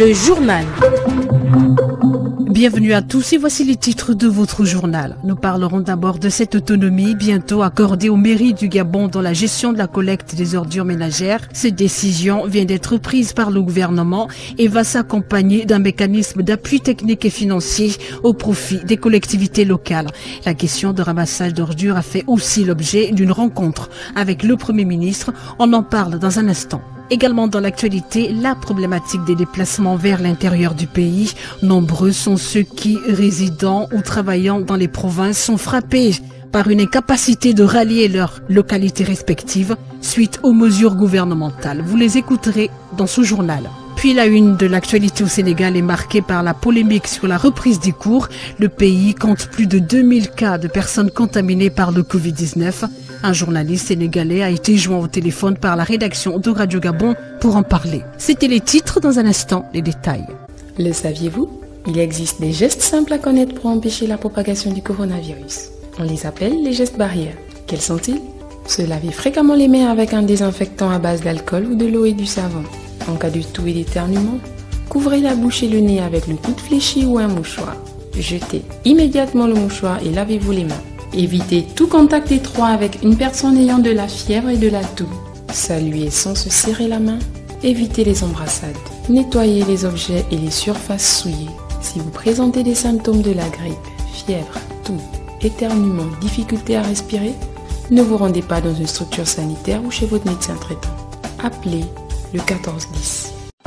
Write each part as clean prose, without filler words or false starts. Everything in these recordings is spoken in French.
Le journal. Bienvenue à tous et voici les titres de votre journal. Nous parlerons d'abord de cette autonomie bientôt accordée aux mairies du Gabon dans la gestion de la collecte des ordures ménagères. Cette décision vient d'être prise par le gouvernement et va s'accompagner d'un mécanisme d'appui technique et financier au profit des collectivités locales. La question de ramassage d'ordures a fait aussi l'objet d'une rencontre avec le Premier ministre. On en parle dans un instant. Également dans l'actualité, la problématique des déplacements vers l'intérieur du pays. Nombreux sont ceux qui, résidant ou travaillant dans les provinces, sont frappés par une incapacité de rallier leurs localités respectives suite aux mesures gouvernementales. Vous les écouterez dans ce journal. Puis la une de l'actualité au Sénégal est marquée par la polémique sur la reprise des cours. Le pays compte plus de 2000 cas de personnes contaminées par le Covid-19. Un journaliste sénégalais a été joint au téléphone par la rédaction de Radio Gabon pour en parler. C'était les titres, dans un instant, les détails. Le saviez-vous? Il existe des gestes simples à connaître pour empêcher la propagation du coronavirus. On les appelle les gestes barrières. Quels sont-ils? Se laver fréquemment les mains avec un désinfectant à base d'alcool ou de l'eau et du savon. En cas de toux et d'éternuement, couvrez la bouche et le nez avec le coude fléchi ou un mouchoir. Jetez immédiatement le mouchoir et lavez-vous les mains. Évitez tout contact étroit avec une personne ayant de la fièvre et de la toux. Saluez sans se serrer la main. Évitez les embrassades. Nettoyez les objets et les surfaces souillées. Si vous présentez des symptômes de la grippe, fièvre, toux, éternuement, difficulté à respirer, ne vous rendez pas dans une structure sanitaire ou chez votre médecin traitant. Appelez le 1410.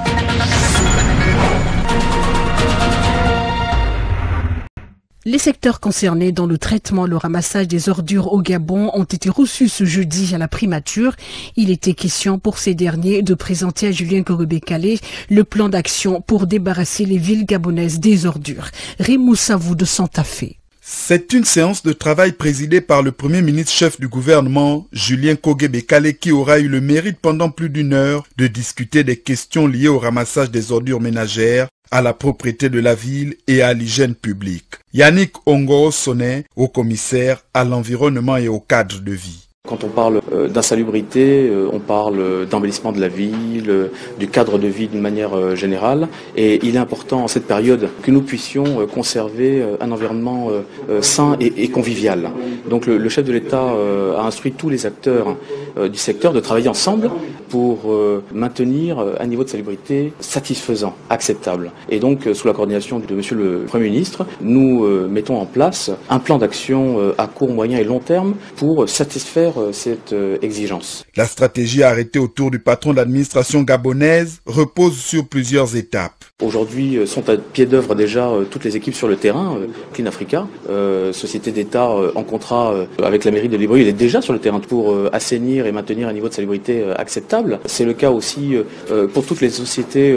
Les secteurs concernés dans le traitement et le ramassage des ordures au Gabon ont été reçus ce jeudi à la primature. Il était question pour ces derniers de présenter à Julien Kogebe-Kalé le plan d'action pour débarrasser les villes gabonaises des ordures. Rimou Savou de Santa Fe. C'est une séance de travail présidée par le Premier ministre chef du gouvernement, Julien Kogebe-Kalé, qui aura eu le mérite pendant plus d'une heure de discuter des questions liées au ramassage des ordures ménagères, à la propriété de la ville et à l'hygiène publique. Yannick Ongo Sonnet, haut commissaire à l'environnement et au cadre de vie. Quand on parle d'insalubrité, on parle d'embellissement de la ville, du cadre de vie d'une manière générale. Et il est important en cette période que nous puissions conserver un environnement sain et convivial. Donc le chef de l'État a instruit tous les acteurs du secteur de travailler ensemble pour maintenir un niveau de salubrité satisfaisant, acceptable. Et donc sous la coordination de Monsieur le Premier ministre, nous mettons en place un plan d'action à court, moyen et long terme pour satisfaire cette exigence. La stratégie arrêtée autour du patron de l'administration gabonaise repose sur plusieurs étapes. Aujourd'hui sont à pied d'œuvre déjà toutes les équipes sur le terrain. Clean Africa, société d'État en contrat avec la mairie de Libreville, est déjà sur le terrain pour assainir et maintenir un niveau de salubrité acceptable. C'est le cas aussi pour toutes les sociétés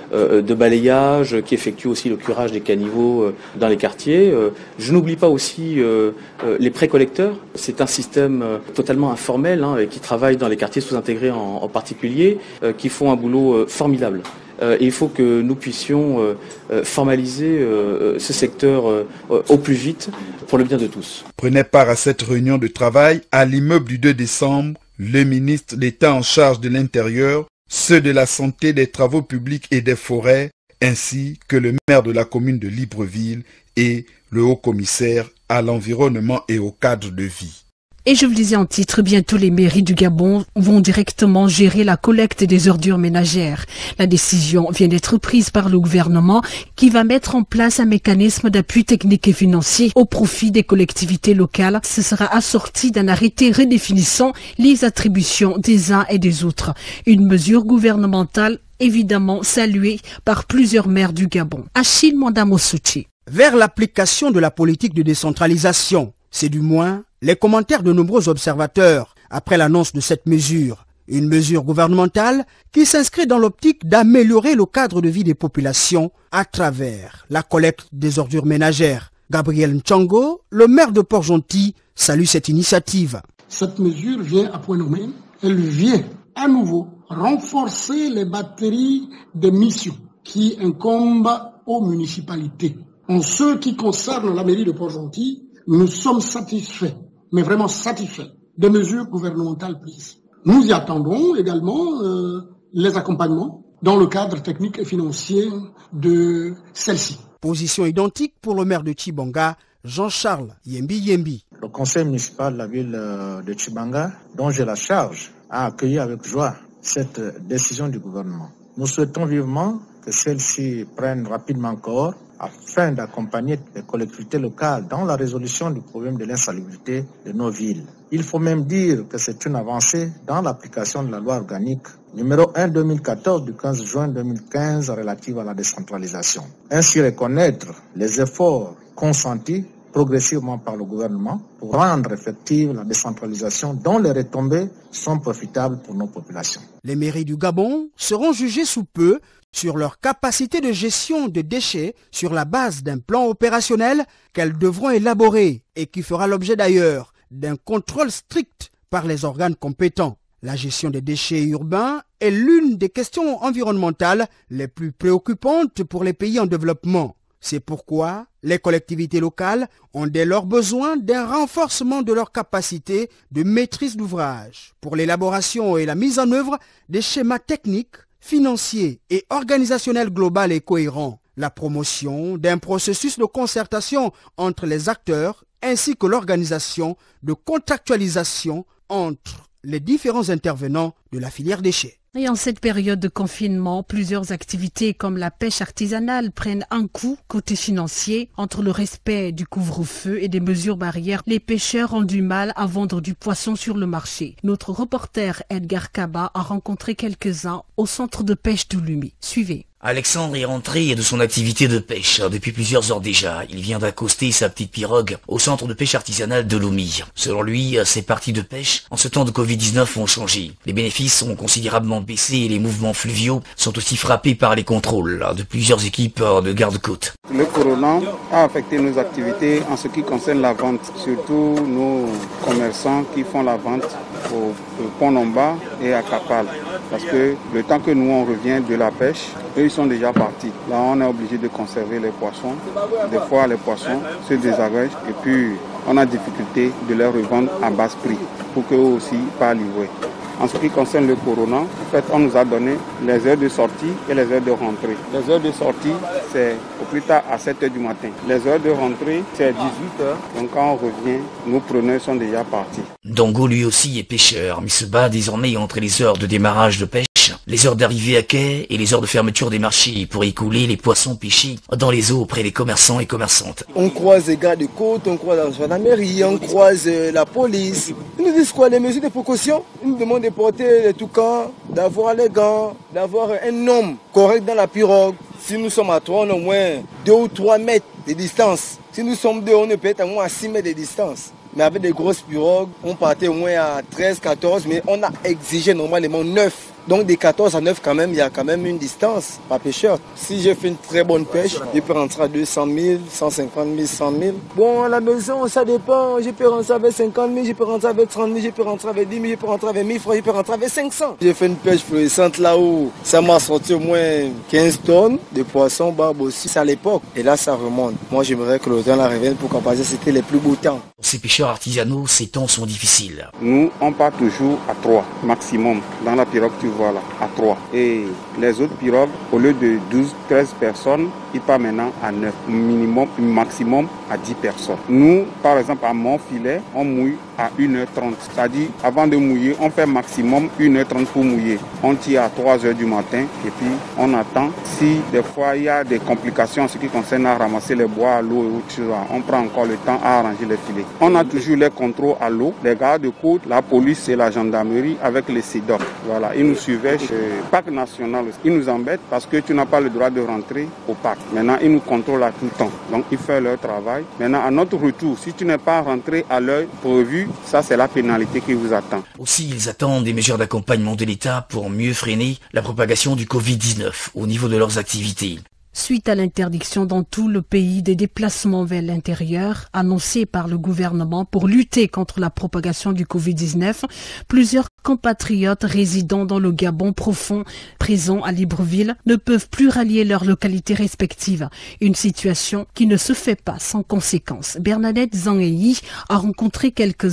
de balayage qui effectuent aussi le curage des caniveaux dans les quartiers. Je n'oublie pas aussi les précollecteurs. C'est un système totalement informel qui travaille dans les quartiers sous-intégrés en particulier, qui font un boulot formidable. Et il faut que nous puissions formaliser ce secteur au plus vite pour le bien de tous. Prenait part à cette réunion de travail à l'immeuble du 2 décembre le ministre d'État en charge de l'Intérieur, ceux de la santé, des travaux publics et des forêts, ainsi que le maire de la commune de Libreville et le haut-commissaire à l'environnement et au cadre de vie. Et je vous disais en titre, bientôt les mairies du Gabon vont directement gérer la collecte des ordures ménagères. La décision vient d'être prise par le gouvernement qui va mettre en place un mécanisme d'appui technique et financier au profit des collectivités locales. Ce sera assorti d'un arrêté redéfinissant les attributions des uns et des autres. Une mesure gouvernementale évidemment saluée par plusieurs maires du Gabon. Achille Mandamosouchi. Vers l'application de la politique de décentralisation, c'est du moins les commentaires de nombreux observateurs après l'annonce de cette mesure. Une mesure gouvernementale qui s'inscrit dans l'optique d'améliorer le cadre de vie des populations à travers la collecte des ordures ménagères. Gabriel Nchango, le maire de Port-Gentil, salue cette initiative. Cette mesure vient à point nommé. Elle vient à nouveau renforcer les batteries de missions qui incombent aux municipalités. En ce qui concerne la mairie de Port-Gentil, nous sommes satisfaits, mais vraiment satisfaits, des mesures gouvernementales prises. Nous y attendons également les accompagnements dans le cadre technique et financier de celle-ci. Position identique pour le maire de Tchibanga, Jean-Charles Yembi. Le conseil municipal de la ville de Tchibanga, dont j'ai la charge, a accueilli avec joie cette décision du gouvernement. Nous souhaitons vivement que celle-ci prenne rapidement corps afin d'accompagner les collectivités locales dans la résolution du problème de l'insalubrité de nos villes. Il faut même dire que c'est une avancée dans l'application de la loi organique numéro 1/2014 du 15 juin 2015 relative à la décentralisation. Ainsi reconnaître les efforts consentis progressivement par le gouvernement pour rendre effective la décentralisation dont les retombées sont profitables pour nos populations. Les mairies du Gabon seront jugées sous peu sur leur capacité de gestion de déchets sur la base d'un plan opérationnel qu'elles devront élaborer et qui fera l'objet d'ailleurs d'un contrôle strict par les organes compétents. La gestion des déchets urbains est l'une des questions environnementales les plus préoccupantes pour les pays en développement. C'est pourquoi les collectivités locales ont dès lors besoin d'un renforcement de leur capacité de maîtrise d'ouvrage pour l'élaboration et la mise en œuvre des schémas techniques, financiers et organisationnels global et cohérents. La promotion d'un processus de concertation entre les acteurs ainsi que l'organisation de contractualisation entre les différents intervenants de la filière déchets. Et en cette période de confinement, plusieurs activités comme la pêche artisanale prennent un coup côté financier. Entre le respect du couvre-feu et des mesures barrières, les pêcheurs ont du mal à vendre du poisson sur le marché. Notre reporter Edgar Kaba a rencontré quelques-uns au centre de pêche de Lumi. Suivez. Alexandre est rentré de son activité de pêche depuis plusieurs heures déjà. Il vient d'accoster sa petite pirogue au centre de pêche artisanale de Lumi. Selon lui, ses parties de pêche en ce temps de Covid-19 ont changé. Les bénéfices ont considérablement baissé et les mouvements fluviaux sont aussi frappés par les contrôles de plusieurs équipes de garde-côte. Le corona a affecté nos activités en ce qui concerne la vente, surtout nos commerçants qui font la vente au Pont Nomba et à Kapal. Parce que le temps que nous on revient de la pêche, eux ils sont déjà partis. Là on est obligé de conserver les poissons. Des fois les poissons se désagrègent et puis on a difficulté de les revendre à basse prix pour qu'eux aussi pas livrer. En ce qui concerne le corona, en fait, on nous a donné les heures de sortie et les heures de rentrée. Les heures de sortie, c'est au plus tard à 7h du matin. Les heures de rentrée, c'est à 18h. Donc quand on revient, nos preneurs sont déjà partis. Dongo lui aussi est pêcheur, mais se bat désormais entre les heures de démarrage de pêche, les heures d'arrivée à quai et les heures de fermeture des marchés pour écouler les poissons pêchés dans les eaux auprès des commerçants et commerçantes. On croise les gars de côte, on croise la gendarmerie, on croise la police. Ils nous disent quoi? Les mesures de précaution? Ils nous demandent de porter les toucans, d'avoir les gants, d'avoir un homme correct dans la pirogue. Si nous sommes à 3, on a au moins 2 ou 3 mètres de distance. Si nous sommes 2, on peut être au moins à 6 mètres de distance. Mais avec des grosses pirogues, on partait au moins à 13, 14, mais on a exigé normalement 9. Donc des 14 à 9 quand même, il y a quand même une distance par pêcheur. Si j'ai fait une très bonne pêche, je peux rentrer à 200 000, 150 000, 100 000. Bon, à la maison, ça dépend. Je peux rentrer avec 50 000, je peux rentrer avec 30 000, je peux rentrer avec 10 000, je peux rentrer avec 1000 francs, je peux rentrer avec 500. J'ai fait une pêche florissante là-haut. Ça m'a sorti au moins 15 tonnes de poissons barbe aussi. C'est à l'époque. Et là, ça remonte. Moi, j'aimerais que le temps la revienne pour qu'on passe. C'était les plus beaux temps. Pour ces pêcheurs artisanaux, ces temps sont difficiles. Nous, on part toujours à 3 maximum. Dans la pirogue, tu vois là, à 3. Et les autres pirogues, au lieu de 12, 13 personnes, ils partent maintenant à 9. Minimum, maximum à 10 personnes. Nous, par exemple, à mon filet, on mouille à 1h30. C'est-à-dire, avant de mouiller, on fait maximum 1h30 pour mouiller. On tire à 3h du matin et puis on attend. Si des fois il y a des complications en ce qui concerne à ramasser les bois à l'eau et autres choses, on prend encore le temps à arranger les filets. On a toujours les contrôles à l'eau, les gardes de côte, la police et la gendarmerie avec les CEDOC. Voilà, ils nous suivaient chez le parc national. Ils nous embêtent parce que tu n'as pas le droit de rentrer au parc. Maintenant, ils nous contrôlent à tout le temps. Donc, ils font leur travail. Maintenant, à notre retour, si tu n'es pas rentré à l'heure prévue, ça, c'est la pénalité qui vous attend. Aussi, ils attendent des mesures d'accompagnement de l'État pour mieux freiner la propagation du Covid-19 au niveau de leurs activités. Suite à l'interdiction dans tout le pays des déplacements vers l'intérieur annoncée par le gouvernement pour lutter contre la propagation du Covid-19, plusieurs compatriotes résidant dans le Gabon profond, présents à Libreville, ne peuvent plus rallier leurs localités respectives. Une situation qui ne se fait pas sans conséquences. Bernadette Zangeyi a rencontré quelques-uns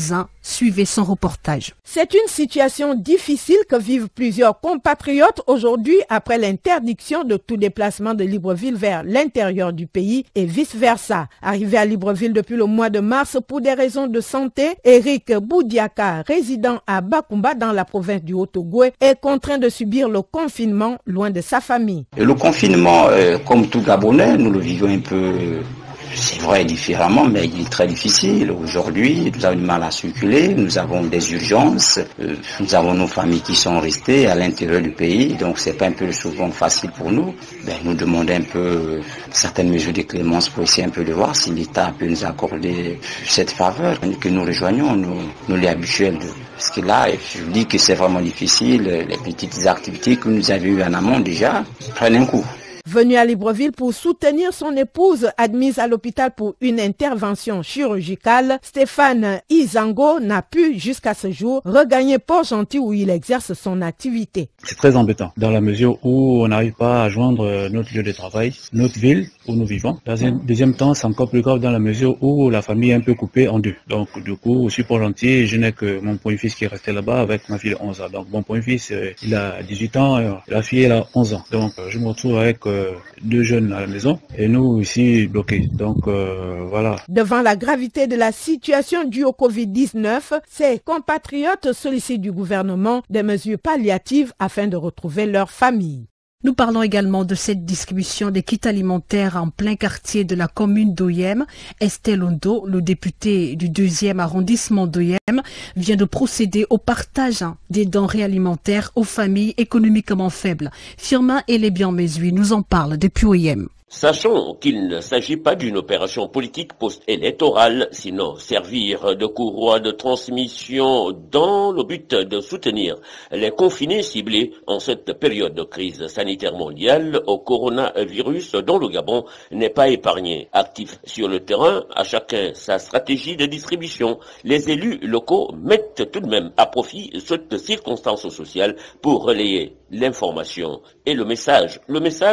Suivez son reportage. C'est une situation difficile que vivent plusieurs compatriotes aujourd'hui après l'interdiction de tout déplacement de Libreville vers l'intérieur du pays et vice-versa. Arrivé à Libreville depuis le mois de mars pour des raisons de santé, Eric Boudiaka, résident à Bakumba dans la province du Haut-Ogooué, est contraint de subir le confinement loin de sa famille. Et le confinement, comme tout Gabonais, nous le vivons un peu... C'est vrai différemment, mais il est très difficile. Aujourd'hui, nous avons du mal à circuler, nous avons des urgences, nous avons nos familles qui sont restées à l'intérieur du pays, donc c'est pas un peu souvent facile pour nous. Nous demandons un peu certaines mesures de clémence pour essayer un peu de voir si l'État peut nous accorder cette faveur, que nous rejoignons nous les habituels. Parce que là, je vous dis que c'est vraiment difficile, les petites activités que nous avions eues en amont déjà prennent un coup. Venu à Libreville pour soutenir son épouse admise à l'hôpital pour une intervention chirurgicale, Stéphane Izango n'a pu jusqu'à ce jour regagner Port-Gentil où il exerce son activité. C'est très embêtant dans la mesure où on n'arrive pas à joindre notre lieu de travail, notre ville où nous vivons. Dans un deuxième temps, c'est encore plus grave dans la mesure où la famille est un peu coupée en deux. Donc du coup, je suis Port-Gentil, je n'ai que mon premier fils qui est resté là-bas avec ma fille de 11 ans. Donc mon premier fils, il a 18 ans, la fille elle a 11 ans. Donc je me retrouve avec deux jeunes à la maison et nous ici bloqués. Donc voilà. Devant la gravité de la situation due au Covid-19, ses compatriotes sollicitent du gouvernement des mesures palliatives afin de retrouver leur famille. Nous parlons également de cette distribution des kits alimentaires en plein quartier de la commune d'Oyem. Estelle Ondo, le député du 2e arrondissement d'Oyem, vient de procéder au partage des denrées alimentaires aux familles économiquement faibles. Firmin Elebian-Mesui nous en parle depuis Oyem. Sachant qu'il ne s'agit pas d'une opération politique post-électorale, sinon servir de courroie de transmission dans le but de soutenir les confinés ciblés en cette période de crise sanitaire mondiale au coronavirus dont le Gabon n'est pas épargné. Actif sur le terrain, à chacun sa stratégie de distribution. Les élus locaux mettent tout de même à profit cette circonstance sociale pour relayer l'information et le message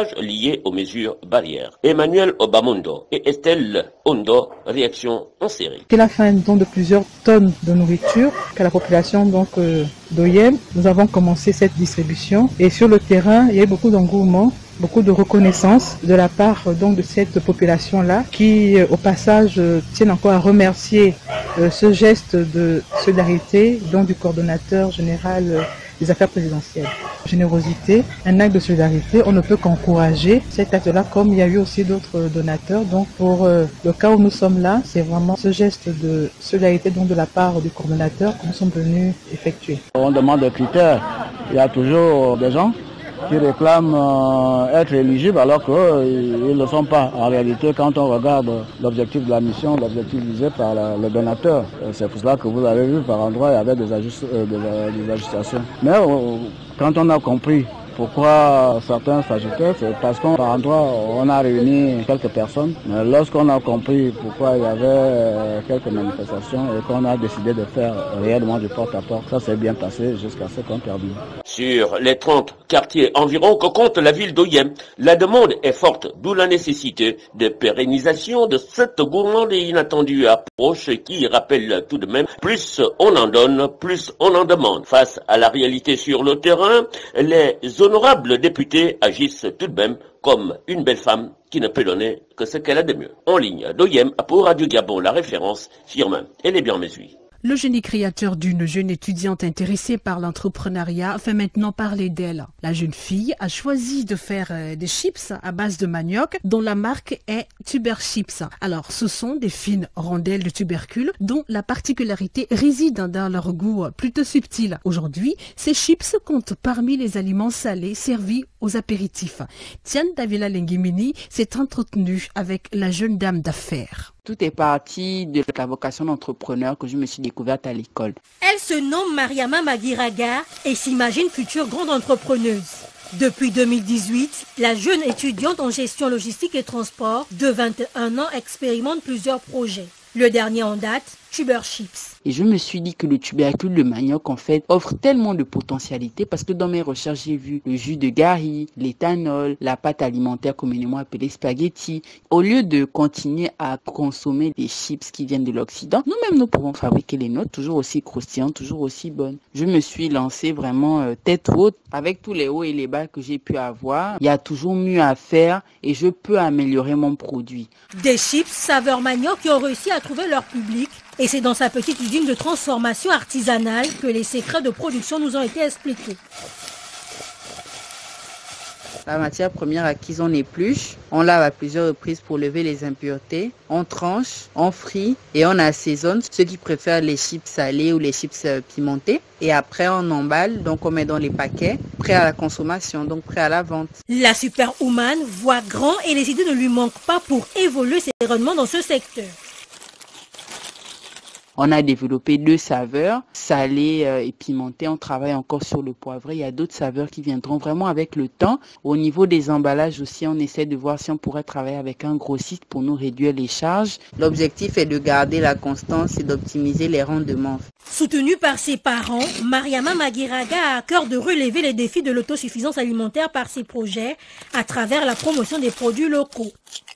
lié aux mesures barrières. Emmanuel Obamondo et Estelle Ondo, réaction en série. Il a fait un don de plusieurs tonnes de nourriture à la population d'Oyem. Nous avons commencé cette distribution et sur le terrain, il y a eu beaucoup d'engouement, beaucoup de reconnaissance de la part de cette population-là qui, au passage, tiennent encore à remercier ce geste de solidarité du coordonnateur général des affaires présidentielles. Générosité, un acte de solidarité, on ne peut qu'encourager cet acte-là comme il y a eu aussi d'autres donateurs. Donc pour le cas où nous sommes là, c'est vraiment ce geste de solidarité de la part du coordonnateur que nous sommes venus effectuer. On demande des critères, il y a toujours des gens qui réclament être éligibles alors qu'ils ne le sont pas. En réalité, quand on regarde l'objectif de la mission, l'objectif visé par le donateur, c'est pour cela que vous avez vu par endroit, il y avait des ajustations. Mais quand on a compris pourquoi certains s'ajoutaient, c'est parce qu'en endroit, on a réuni quelques personnes. Mais lorsqu'on a compris pourquoi il y avait quelques manifestations et qu'on a décidé de faire réellement du porte-à-porte, ça s'est bien passé jusqu'à ce qu'on termine. Sur les 30 quartiers environ que compte la ville d'Oyem, la demande est forte, d'où la nécessité de pérennisation de cette gourmande et inattendue approche qui rappelle tout de même, plus on en donne, plus on en demande. Face à la réalité sur le terrain, les honorables députés agissent tout de même comme une belle femme qui ne peut donner que ce qu'elle a de mieux. En ligne d'Oyem pour Radio Gabon, la référence Firmin Elebian-Mesui. Le génie créateur d'une jeune étudiante intéressée par l'entrepreneuriat fait maintenant parler d'elle. La jeune fille a choisi de faire des chips à base de manioc dont la marque est Tuberchips. Alors, ce sont des fines rondelles de tubercules dont la particularité réside dans leur goût plutôt subtil. Aujourd'hui, ces chips comptent parmi les aliments salés servis aux apéritifs. Tiane Davila Lengimini s'est entretenue avec la jeune dame d'affaires. Tout est parti de la vocation d'entrepreneur que je me suis découverte à l'école. Elle se nomme Mariama Magiraga et s'imagine future grande entrepreneuse. Depuis 2018, la jeune étudiante en gestion logistique et transport de 21 ans expérimente plusieurs projets. Le dernier en date, Tuber Chips. Et je me suis dit que le tubercule de manioc, en fait, offre tellement de potentialités parce que dans mes recherches, j'ai vu le jus de gari, l'éthanol, la pâte alimentaire communément appelée spaghetti. Au lieu de continuer à consommer des chips qui viennent de l'Occident, nous-mêmes, nous pouvons fabriquer les nôtres toujours aussi croustillantes, toujours aussi bonnes. Je me suis lancée vraiment tête haute avec tous les hauts et les bas que j'ai pu avoir. Il y a toujours mieux à faire et je peux améliorer mon produit. Des chips saveur manioc qui ont réussi à trouver leur public. Et c'est dans sa petite usine de transformation artisanale que les secrets de production nous ont été expliqués. La matière première acquise, on épluche, on lave à plusieurs reprises pour lever les impuretés, on tranche, on frit et on assaisonne. Ceux qui préfèrent les chips salés ou les chips pimentés. Et après, on emballe, donc on met dans les paquets, prêts à la consommation, donc prêts à la vente. La superwoman voit grand et les idées ne lui manquent pas pour évoluer ses rendements dans ce secteur. On a développé 2 saveurs, salées et pimentées. On travaille encore sur le poivré. Il y a d'autres saveurs qui viendront vraiment avec le temps. Au niveau des emballages aussi, on essaie de voir si on pourrait travailler avec un grossiste pour nous réduire les charges. L'objectif est de garder la constance et d'optimiser les rendements. Soutenue par ses parents, Mariama Maguiraga a à cœur de relever les défis de l'autosuffisance alimentaire par ses projets à travers la promotion des produits locaux.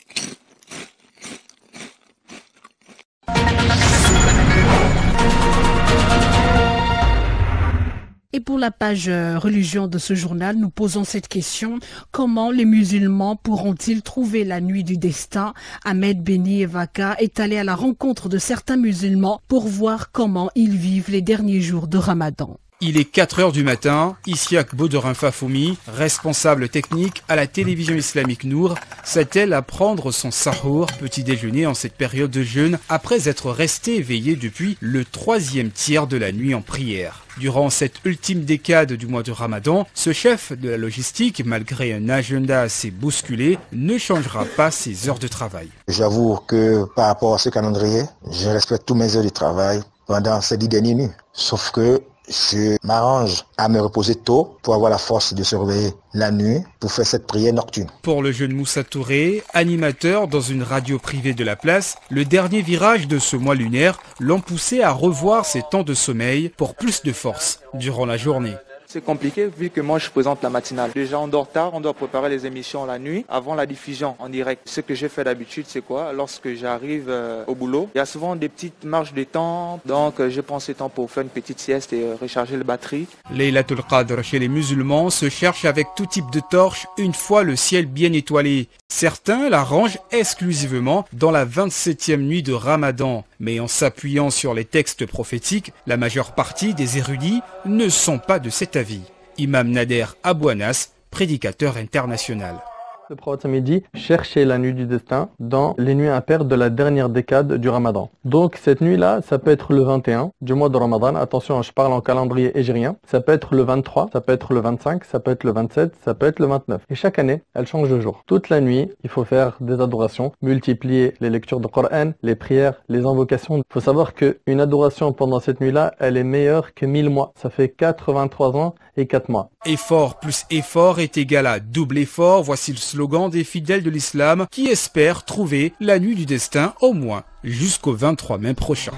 Et pour la page religion de ce journal, nous posons cette question. Comment les musulmans pourront-ils trouver la nuit du destin? Ahmed Beni Evaka est allé à la rencontre de certains musulmans pour voir comment ils vivent les derniers jours de Ramadan. Il est 4h du matin, Isiak Boderin Fafoumi, responsable technique à la télévision islamique Nour, s'attelle à prendre son sahour, petit déjeuner en cette période de jeûne, après être resté éveillé depuis le 3e tiers de la nuit en prière. Durant cette ultime décade du mois de Ramadan, ce chef de la logistique, malgré un agenda assez bousculé, ne changera pas ses heures de travail. J'avoue que par rapport à ce calendrier, je respecte tous mes heures de travail pendant ces 10 dernières nuits. Sauf que je m'arrange à me reposer tôt pour avoir la force de se réveiller la nuit pour faire cette prière nocturne. Pour le jeune Moussa Touré, animateur dans une radio privée de la place, le dernier virage de ce mois lunaire l'ont poussé à revoir ses temps de sommeil pour plus de force durant la journée. C'est compliqué vu que moi je présente la matinale. Déjà on dort tard, on doit préparer les émissions la nuit avant la diffusion en direct. Ce que j'ai fait d'habitude c'est quoi? Lorsque j'arrive au boulot, il y a souvent des petites marges de temps. Donc je prends ce temps pour faire une petite sieste et recharger les batteries. Laylatul Qadr chez les musulmans se cherche avec tout type de torche une fois le ciel bien étoilé. Certains la rangent exclusivement dans la 27e nuit de Ramadan. Mais en s'appuyant sur les textes prophétiques, la majeure partie des érudits ne sont pas de cet avis. Imam Nader Abouanas, prédicateur international. Le prophète dit « Cherchez la nuit du destin dans les nuits impaires de la dernière décade du Ramadan ». Donc cette nuit-là, ça peut être le 21 du mois de Ramadan. Attention, je parle en calendrier hégérien. Ça peut être le 23, ça peut être le 25, ça peut être le 27, ça peut être le 29. Et chaque année, elle change de jour. Toute la nuit, il faut faire des adorations, multiplier les lectures de Coran, les prières, les invocations. Il faut savoir qu'une adoration pendant cette nuit-là, elle est meilleure que 1000 mois. Ça fait 83 ans et 4 mois. Effort plus effort est égal à double effort. Voici le slogan des fidèles de l'islam qui espèrent trouver la nuit du destin au moins jusqu'au 23 mai prochain.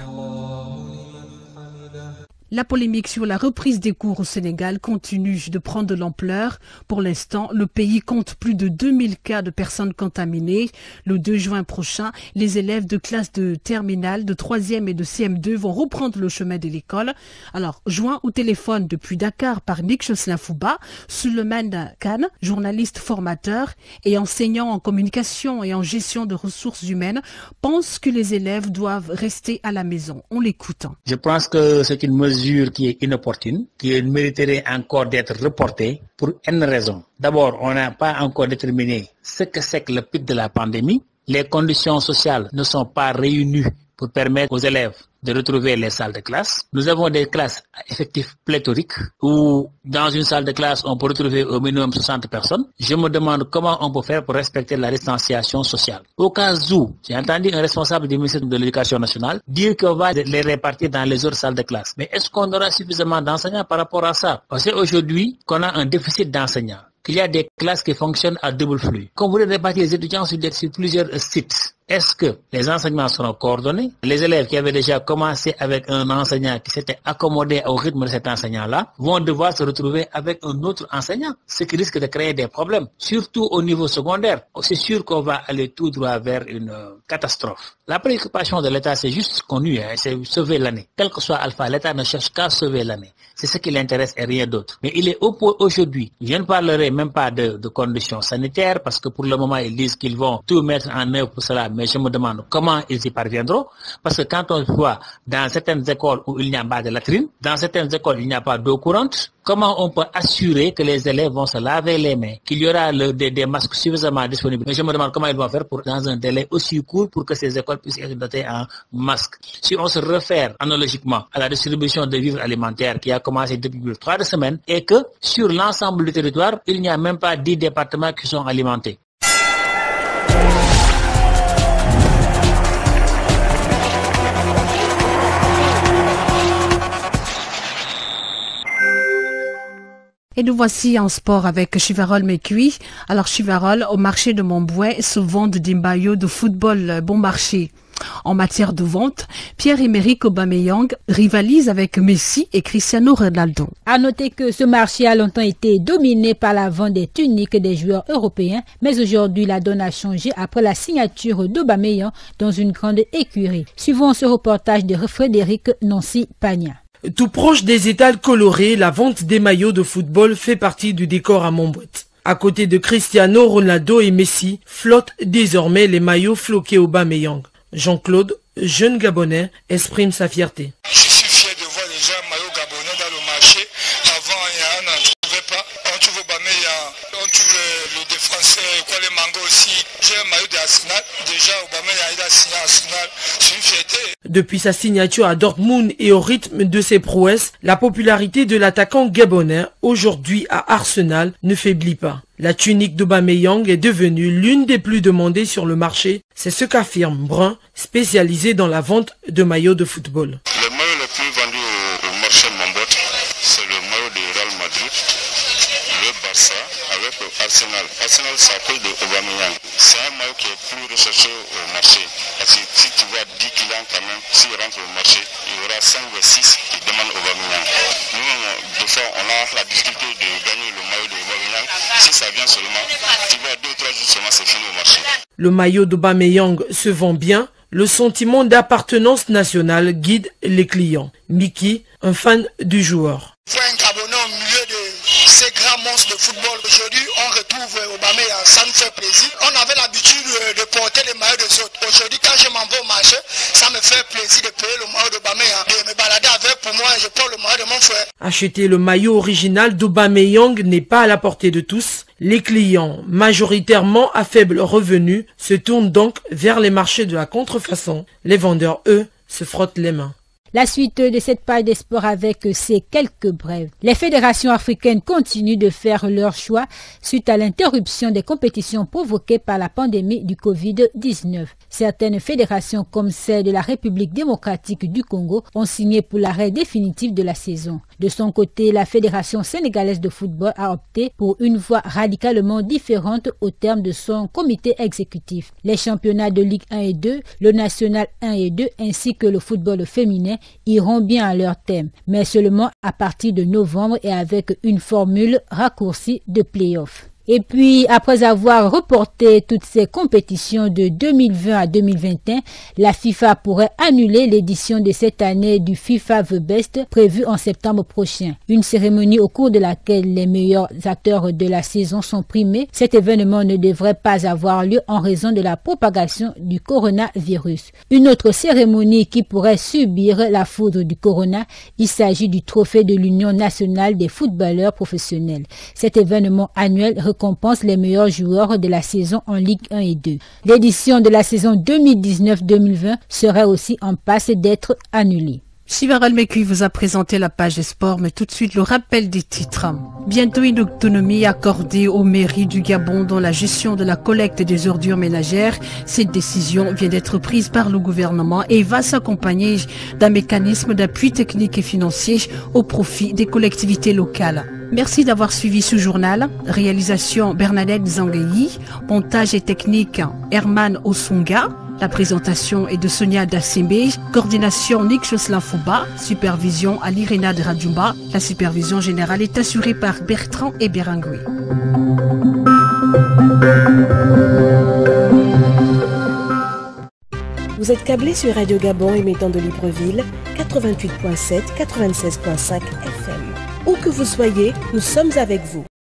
La polémique sur la reprise des cours au Sénégal continue de prendre de l'ampleur. Pour l'instant, le pays compte plus de 2000 cas de personnes contaminées. Le 2 juin prochain, les élèves de classe de terminale, de 3e et de CM2 vont reprendre le chemin de l'école. Alors, joint au téléphone depuis Dakar par Nick Choslin-Fouba, Suleiman Khan, journaliste formateur et enseignant en communication et en gestion de ressources humaines, pense que les élèves doivent rester à la maison. On l'écoute. Je pense que c'est une mesure qui est inopportune, qui mériterait encore d'être reportée pour une raison. D'abord, on n'a pas encore déterminé ce que c'est que le pic de la pandémie. Les conditions sociales ne sont pas réunies pour permettre aux élèves de retrouver les salles de classe. Nous avons des classes à effectifs pléthoriques où dans une salle de classe, on peut retrouver au minimum 60 personnes. Je me demande comment on peut faire pour respecter la distanciation sociale. Au cas où, j'ai entendu un responsable du ministère de l'Éducation nationale dire qu'on va les répartir dans les autres salles de classe. Mais est-ce qu'on aura suffisamment d'enseignants par rapport à ça? Parce qu'aujourd'hui, qu'on a un déficit d'enseignants, qu'il y a des classes qui fonctionnent à double flux. Quand vous voulez répartir les étudiants sur plusieurs sites, Est-ce que les enseignements seront coordonnés? Les élèves qui avaient déjà commencé avec un enseignant qui s'était accommodé au rythme de cet enseignant-là vont devoir se retrouver avec un autre enseignant, ce qui risque de créer des problèmes, surtout au niveau secondaire. C'est sûr qu'on va aller tout droit vers une catastrophe. La préoccupation de l'État, c'est juste connu, c'est sauver l'année. Quel que soit Alpha, l'État ne cherche qu'à sauver l'année. C'est ce qui l'intéresse et rien d'autre. Mais il est aujourd'hui. Je ne parlerai même pas de conditions sanitaires parce que pour le moment, ils disent qu'ils vont tout mettre en œuvre pour cela. Mais je me demande comment ils y parviendront. Parce que quand on voit dans certaines écoles où il n'y a pas de latrine, dans certaines écoles où il n'y a pas d'eau courante, comment on peut assurer que les élèves vont se laver les mains, qu'il y aura des masques suffisamment disponibles? Mais je me demande comment ils vont faire dans un délai aussi court pour que ces écoles puissent être dotées en masques. Si on se réfère analogiquement à la distribution de vivres alimentaires qui a commencé depuis 3 semaines et que sur l'ensemble du territoire, il n'y a même pas 10 départements qui sont alimentés. Et nous voici en sport avec Chivarol Mekui. Alors Chivarol, au marché de Montbouet se vendent des maillots de football bon marché. En matière de vente, Pierre-Emerick Aubameyang rivalise avec Messi et Cristiano Ronaldo. À noter que ce marché a longtemps été dominé par la vente des tuniques des joueurs européens, mais aujourd'hui la donne a changé après la signature d'Aubameyang dans une grande écurie. Suivons ce reportage de Frédéric Nancy-Pagna. Tout proche des étals colorés, la vente des maillots de football fait partie du décor à Montbouet. À côté de Cristiano Ronaldo et Messi, flottent désormais les maillots floqués Aubameyang. Jean-Claude, jeune Gabonais, exprime sa fierté. Je suis fier de voir les gens maillots gabonais dans le marché. Avant, on n'en trouvait pas. On trouve Aubameyang, on trouve le des Français, quoi les mangots aussi. J'ai un maillot d'Arsenal. Déjà, Aubameyang il a signé Arsenal. C'est une fierté. Depuis sa signature à Dortmund et au rythme de ses prouesses, la popularité de l'attaquant gabonais, aujourd'hui à Arsenal, ne faiblit pas. La tunique d'Aubameyang est devenue l'une des plus demandées sur le marché. C'est ce qu'affirme Brun, spécialisé dans la vente de maillots de football. Le maillot le plus vendu au marché de Montbouet, c'est le maillot de Real Madrid, le Barça avec Arsenal. Arsenal s'appelle de Aubameyang. C'est un maillot qui est plus recherché au marché. Parce que si tu vois 10 clients quand même, s'ils rentrent au marché, il y aura 5 ou 6 qui demandent Aubameyang. Nous, des fois, on a la difficulté de gagner le maillot de Aubameyang. Si ça vient seulement, tu vois 2 ou 3 jours seulement, c'est fini au marché. Le maillot d'Aubameyang se vend bien. Le sentiment d'appartenance nationale guide les clients. Mickey, un fan du joueur. Il faut un Gabonais au milieu de ces grands monstres de football. Aujourd'hui, on retrouve Aubameyang, ça nous fait plaisir. On avait l'habitude de porter les maillots des autres. Aujourd'hui, quand je m'en vais au marché, ça me fait plaisir de payer le maillot d'Aubameyang. Et me balader avec, pour moi, je prends le maillot de mon frère. Acheter le maillot original d'Aubameyang n'est pas à la portée de tous. Les clients, majoritairement à faible revenu, se tournent donc vers les marchés de la contrefaçon. Les vendeurs, eux, se frottent les mains. La suite de cette page des sports avec ces quelques brèves. Les fédérations africaines continuent de faire leur choix suite à l'interruption des compétitions provoquées par la pandémie du Covid-19. Certaines fédérations comme celle de la République démocratique du Congo ont signé pour l'arrêt définitif de la saison. De son côté, la Fédération sénégalaise de football a opté pour une voie radicalement différente au terme de son comité exécutif. Les championnats de Ligue 1 et 2, le National 1 et 2 ainsi que le football féminin iront bien à leur thème, mais seulement à partir de novembre et avec une formule raccourcie de play-off. Et puis, après avoir reporté toutes ces compétitions de 2020 à 2021, la FIFA pourrait annuler l'édition de cette année du FIFA The Best prévue en septembre prochain. Une cérémonie au cours de laquelle les meilleurs acteurs de la saison sont primés. Cet événement ne devrait pas avoir lieu en raison de la propagation du coronavirus. Une autre cérémonie qui pourrait subir la foudre du corona, il s'agit du trophée de l'Union nationale des footballeurs professionnels. Cet événement annuel récompense les meilleurs joueurs de la saison en Ligue 1 et 2. L'édition de la saison 2019-2020 serait aussi en passe d'être annulée. Chivarol Mekui vous a présenté la page des sports, mais tout de suite le rappel des titres. Bientôt une autonomie accordée aux mairies du Gabon dans la gestion de la collecte des ordures ménagères. Cette décision vient d'être prise par le gouvernement et va s'accompagner d'un mécanisme d'appui technique et financier au profit des collectivités locales. Merci d'avoir suivi ce journal. Réalisation Bernadette Zangueyi, montage et technique Herman Osunga. La présentation est de Sonia Dassembe, coordination Nick Choslin Fouba, supervision à l'Irena de Radjumba. La supervision générale est assurée par Bertrand Eberangui. Vous êtes câblé sur Radio Gabon émettant de Libreville, 88.7, 96.5 FM. Où que vous soyez, nous sommes avec vous.